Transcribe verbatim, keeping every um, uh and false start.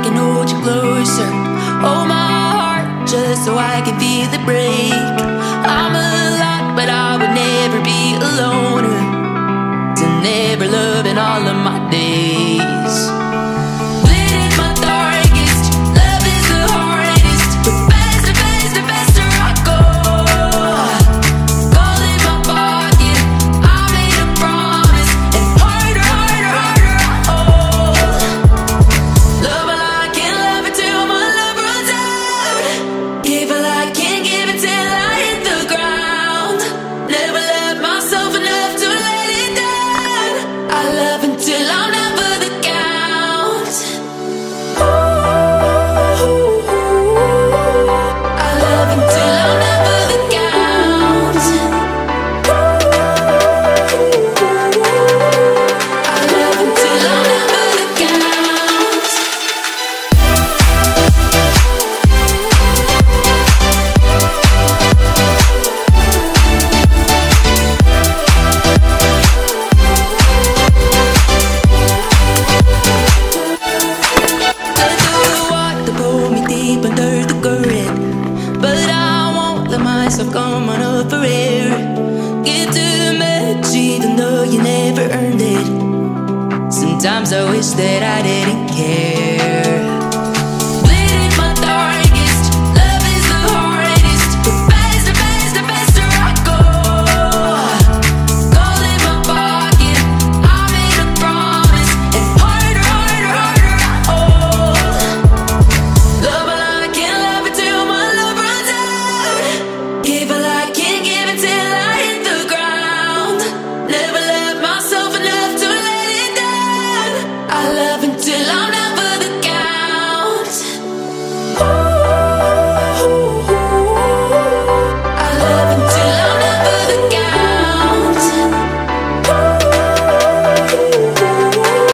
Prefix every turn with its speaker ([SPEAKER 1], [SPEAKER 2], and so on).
[SPEAKER 1] can hold you closer. Hold my heart just so I can feel it break. I'm alive, but I would never be a loner, to never love in all of my days. Lit in my darkest, love is the hardest, but faster, faster, faster I go. Gold in my pocket, I made a promise, and harder, harder, harder I hold. Love while I can't love it till my love runs out. Give while I can't give it till I hit the ground. Never love myself enough to let it down. I love until I'm never the count. Ooh, I love until I'm never the count. I love until I'm never the count. Let the water pull me deep under the current, but I won't let myself come on up for air. Give too much even though you never earned it. Sometimes I wish that I didn't care.